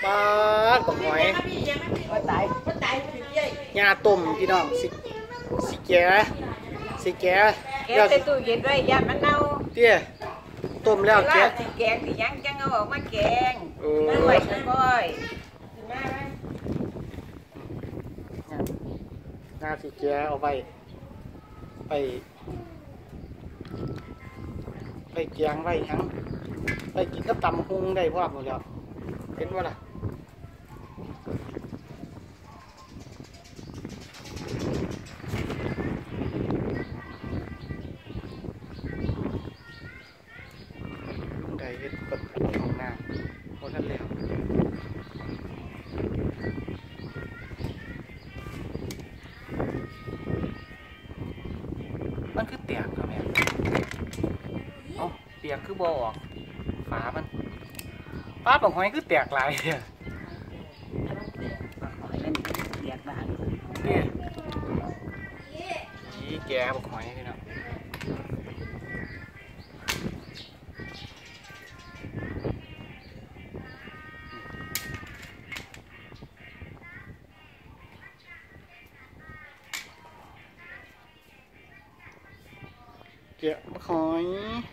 ปลาบักหอยยาต้มพี่น้องสิแก่แกะใส่ตู้เย็นไว้ยามันเน่าเตี้ยต้มแล้วแกะสิแกงสิยังจังเอาออกมาแกงด้วยค่อยน่าสิแก่เอาไปแกงไว้ทั้งไปกินกับตำฮุงได้พร้อมหมดแล้วเห็นว่าล่ะได้เห็ดกับของหน้าหมดแล้วมันคือแตกครับแม่เปียกคือบ่ออกฝามันปลาบักหอยคือแตกหลายเนี่ยเปียกบ้างนี่แกบักหอยนี่เนาะแกะบักหอย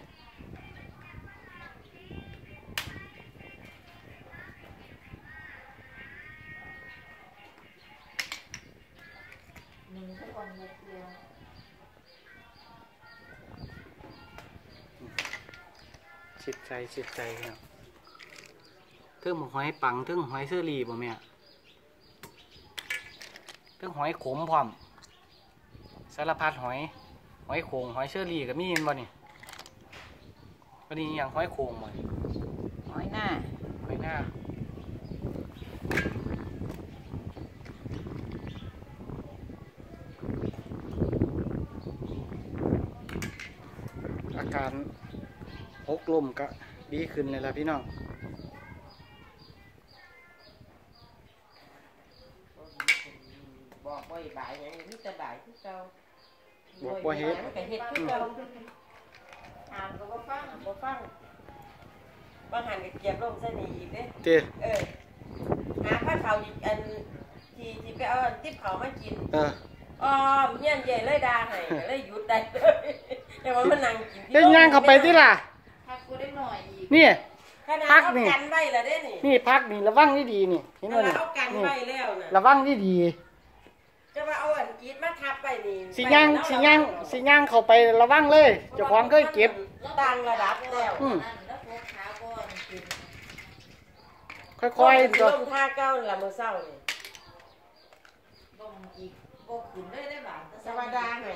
สิใจครับเทิงหอยปังเทิงหอยเชอรี่บ่แม่เทิงหอยขมพร้อมสารพัดหอยโขงหอยเชอรี่ก็มีเห็นบ่นี่วันนี้อย่างหอยโขงบ่หอยหน้าอาการหกลมก็ดีขึ้นเลยล่ะพี่น้องบอกบ่อยบ่ายอย่างนี้จะบ่ายที่เจ้าบอกว่าเฮ็ดที่เจ้าอ่านก็บ่ฟังบางหันก็เก็บลงเส้นอีกเด้หาผ้าเขาอันที่ไปเอาติ๊บเขามากินเงี้ยใหญ่เลยด่าให้เลยหยุดได้เลยแต่ว่ามันนั่งกินได้ย่างเข้าไปที่ล่ะพักกูได้หน่อยอีกนี่พักนี่กันไว้ละเด้นี่พักนี่ระวังนี่ดีนี่เห็นบ่นี่เอากันไว้แล้วน่ะระวังนี่ดีจะว่าเอาอันอีทมาทับไปนี่สิย่างเข้าไประวังเลยเจ้าของเคยเก็บตั้งระดับแล้วค่อยๆตัวลมท่าเก้าละมื้อเช้านี่ลมอีกบ่ขึ้นได้บาดธรรมดาไง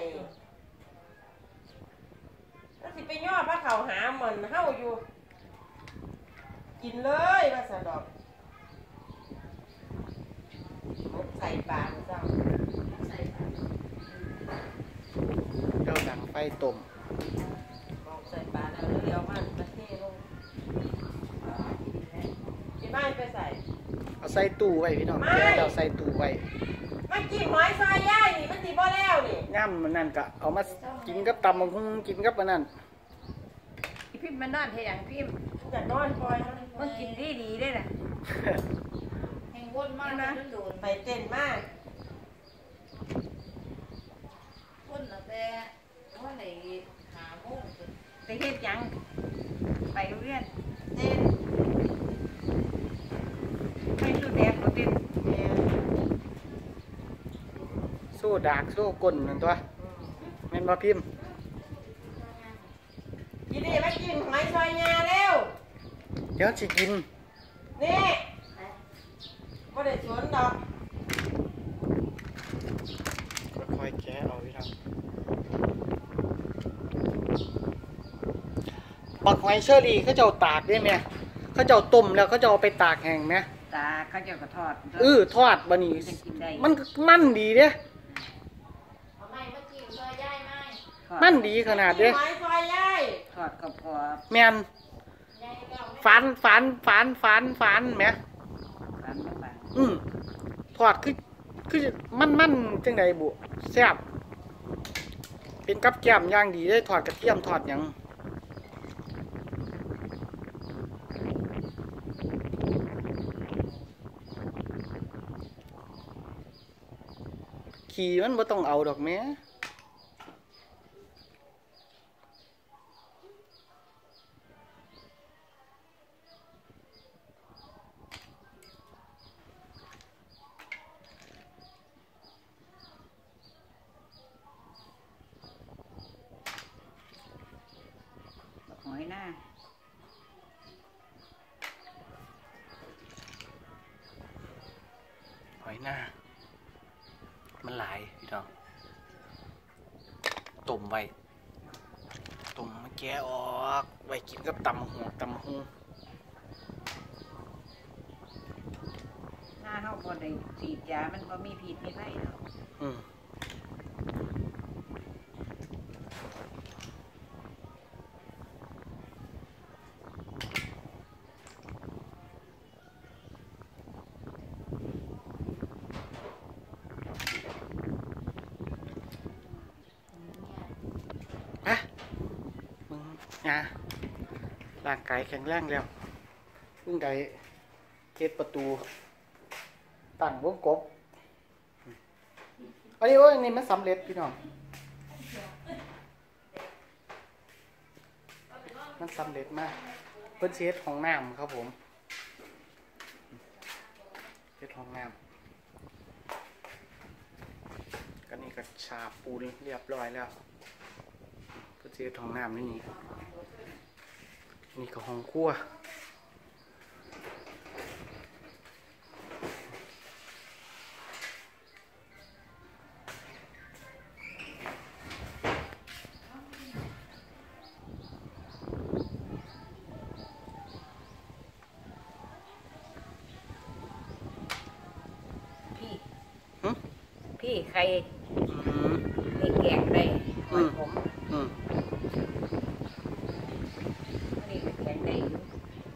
แล้วสิไปย่อพระเขาหามันเฮาอยู่กินเลยว่าซะดอกใส่ปลาเจ้าดังไฟต้มใส่ปลาแล้วเลี้ยวมันประเทศลงที่บ้านไปใส่เอาใส่ตู้ไว้พี่น้องเราใส่ตู้ไว้มันกินหอยซอยย่ายนี่มันตีบ่แล้วนี่ย่ำมันนั่นก็เอามากินกับตำบักหุ่งกินกับมันนั่นพิมพ์มันนอนเทียงพิมพ์จะนอนคอยมันกินดีได้แหละแห่งวนมากนะไปเต้นมากวนแต่ว่าไหนหาโมงไปเฮ็ดยังไปเรียนเต้นไปสู้แดดก็เต้นสู้ดากสู้ก้นนั่นตัวแม่นบ่พิมพ์กินนี่มากินหอยซอยงาเร็วเดี๋ยวสิกินนี่บ่ได้สวนดอกค่อยๆแกะเอาพี่น้องบักหอยเชอรี่เขาเจ้าตากได้ไหมเขาเจ้าต้มแล้วเขาเจ้าเอาไปตากแห้งไหมตากเขาเจ้าก็ทอดทอดบะหมี่มันดีเด้มันดีขนาดเด้ทอดกรอบแมนฝันแหมทอดคือมันจังไดบุแซ่บเป็นกับแก้มย่างดีได้ทอดกระเทียมทอดหยังขี่มันบ่ต้องเอาดอกแม่หอยหน้าหอยหน้ามันหลายพี่น้องต้มไว้ต้มมาแกะออกไว้กินกับตำหูหน้าเขาพอได้ฉีดยามันก็มีพิษมีไข้เนาะมึงนะร่างกายแข็งแรงแล้วเพิ่งได้เฮ็ดประตูตั้งวงกบอันนี้นี่มันสำเร็จพี่น้องมันสำเร็จมากเพิ่นเฮ็ดห้องน้ำครับผมเฮ็ดห้องน้ำก็นี่ก็ฉาบปูนเรียบร้อยแล้วเพิ่นเฮ็ดห้องน้ำนี่ก็ห้องครัวพี่ใครให้แกงได้หอยผมนี่แกงได้อยู่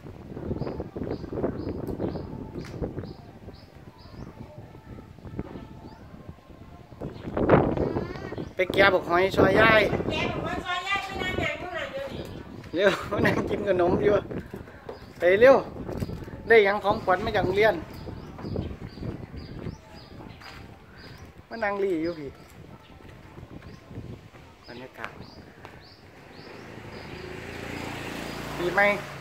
ไปแกะบอกหอยซอยย่ายแกบอกว่าซอยแยกไม่น่าอย่างเท่าไหร่เดี๋ยวนี้เร็วนั่งกินขนมอยู่ไปเร็วได้ยังของขวัญมาจากโรงเรียนมานั่งรีอยู่พี่บรรยากาศดีไหม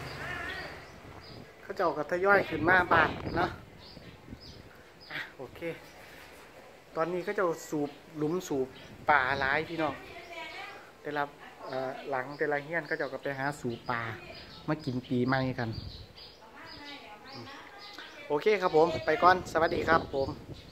เขาเจ้าก็ทยอยขึ้นมาบ้านเนาะโอเคตอนนี้ก็จะสูบหลุมสูบป่าหลายพี่น้องแต่ละหลังแต่ละเฮียนก็จะก็ไปหาสูบป่ามากินปีใหม่กันโอเคครับผมไปก่อนสวัสดีครับผม